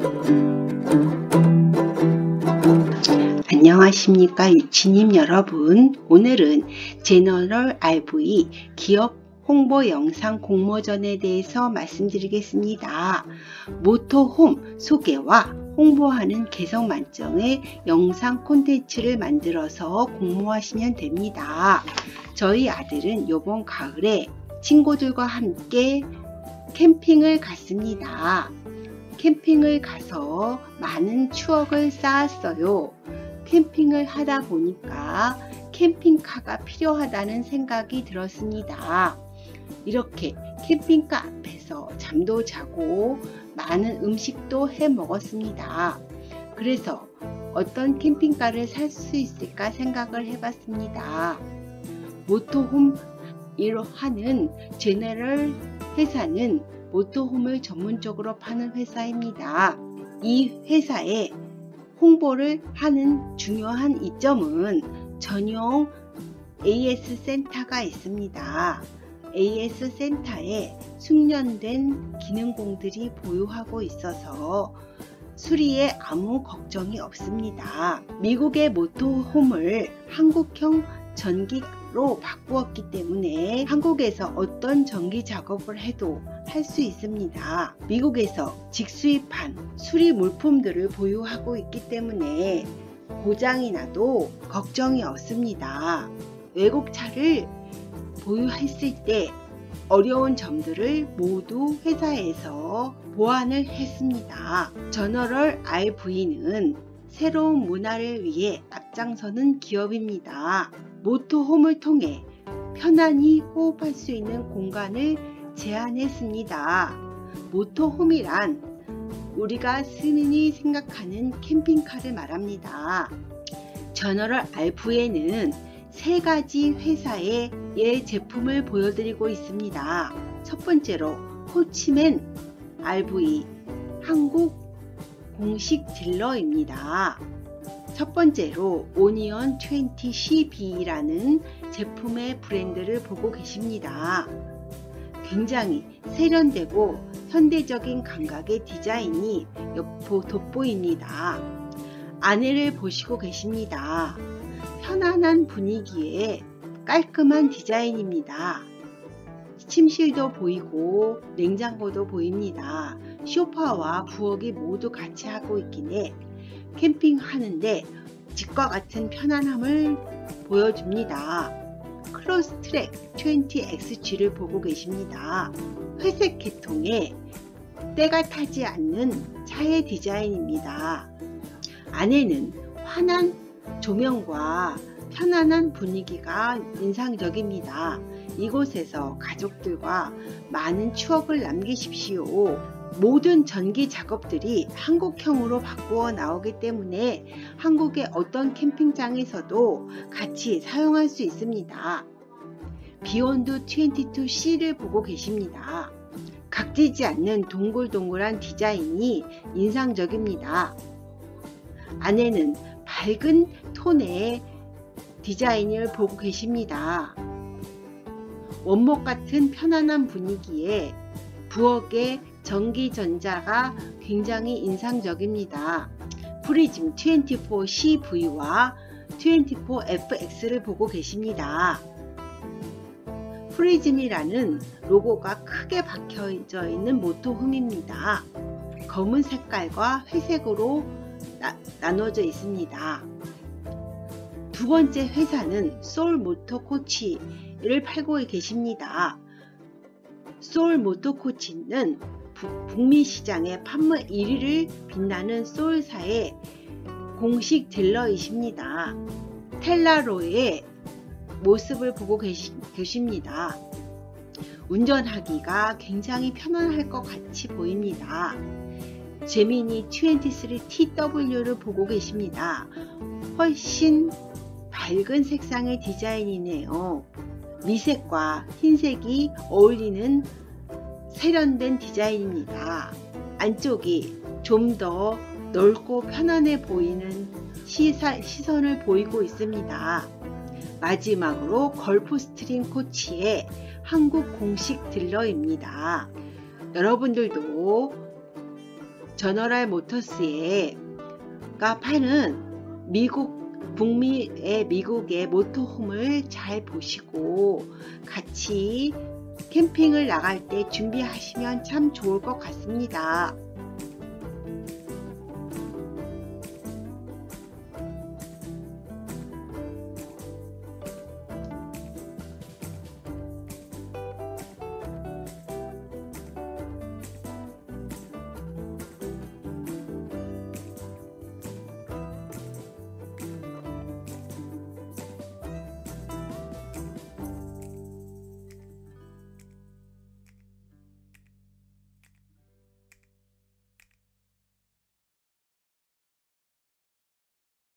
안녕하십니까 유치님 여러분. 오늘은 제너럴 RV 기업 홍보 영상 공모전에 대해서 말씀드리겠습니다. 모토홈 소개와 홍보하는 개성 만점의 영상 콘텐츠를 만들어서 공모하시면 됩니다. 저희 아들은 이번 가을에 친구들과 함께 캠핑을 갔습니다. 캠핑을 가서 많은 추억을 쌓았어요. 캠핑을 하다 보니까 캠핑카가 필요하다는 생각이 들었습니다. 이렇게 캠핑카 앞에서 잠도 자고 많은 음식도 해 먹었습니다. 그래서 어떤 캠핑카를 살 수 있을까 생각을 해봤습니다. 모토홈으로 하는 제너럴 회사는 모토홈을 전문적으로 파는 회사입니다. 이 회사의 홍보를 하는 중요한 이점은 전용 AS 센터가 있습니다. AS 센터에 숙련된 기능공들이 보유하고 있어서 수리에 아무 걱정이 없습니다. 미국의 모토홈을 한국형 전기로 바꾸었기 때문에 한국에서 어떤 전기 작업을 해도 할 수 있습니다. 미국에서 직수입한 수리 물품들을 보유하고 있기 때문에 고장이 나도 걱정이 없습니다. 외국 차를 보유했을 때 어려운 점들을 모두 회사에서 보완을 했습니다. 제너럴 RV는 새로운 문화를 위해 앞장서는 기업입니다. 모토홈을 통해 편안히 호흡할 수 있는 공간을 제안했습니다. 모토홈이란 우리가 흔히 생각하는 캠핑카를 말합니다. 제너럴 RV에는 세 가지 회사의 제품을 보여드리고 있습니다. 첫 번째로 코치맨 RV 한국 공식 딜러입니다. 첫 번째로 오니언 20CB라는 제품의 브랜드를 보고 계십니다. 굉장히 세련되고 현대적인 감각의 디자인이 돋보입니다. 안에를 보시고 계십니다. 편안한 분위기에 깔끔한 디자인입니다. 침실도 보이고 냉장고도 보입니다. 소파와 부엌이 모두 같이 하고 있기에 캠핑하는데 집과 같은 편안함을 보여줍니다. 크로스트랙 20XG를 보고 계십니다. 회색 계통의 때가 타지 않는 차의 디자인입니다. 안에는 환한 조명과 편안한 분위기가 인상적입니다. 이곳에서 가족들과 많은 추억을 남기십시오. 모든 전기 작업들이 한국형으로 바꾸어 나오기 때문에 한국의 어떤 캠핑장에서도 같이 사용할 수 있습니다. 비욘드 22C를 보고 계십니다. 각지지 않는 동글동글한 디자인이 인상적입니다. 안에는 밝은 톤의 디자인을 보고 계십니다. 원목 같은 편안한 분위기에 부엌의 전기전자가 굉장히 인상적입니다. 프리즘 24CV와 24FX를 보고 계십니다. 프리즘이라는 로고가 크게 박혀져 있는 모토홈입니다. 검은 색깔과 회색으로 나눠져 있습니다. 두 번째 회사는 소울 모터코치를 팔고 계십니다. 소울 모터코치는 북미 시장의 판매 1위를 빛나는 소울사의 공식 딜러이십니다. 텔라로의 모습을 보고 계십니다. 운전하기가 굉장히 편안할 것 같이 보입니다. 제미니 23TW를 보고 계십니다. 훨씬 밝은 색상의 디자인이네요. 미색과 흰색이 어울리는 세련된 디자인입니다. 안쪽이 좀 더 넓고 편안해 보이는 시선을 보이고 있습니다. 마지막으로 걸프스트림 코치의 한국 공식 딜러입니다. 여러분들도 저너럴 모터스가 파는 북미의 미국의 모터홈을 잘 보시고 같이 캠핑을 나갈 때 준비하시면 참 좋을 것 같습니다.